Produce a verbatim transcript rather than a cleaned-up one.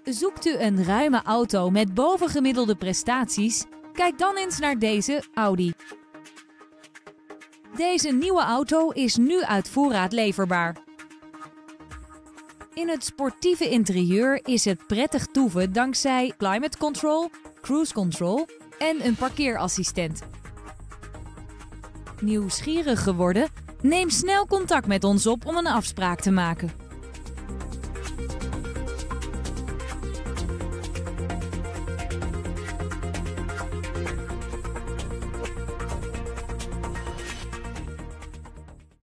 Zoekt u een ruime auto met bovengemiddelde prestaties? Kijk dan eens naar deze Audi. Deze nieuwe auto is nu uit voorraad leverbaar. In het sportieve interieur is het prettig toeven dankzij climate control, cruise control en een parkeerassistent. Nieuwsgierig geworden? Neem snel contact met ons op om een afspraak te maken.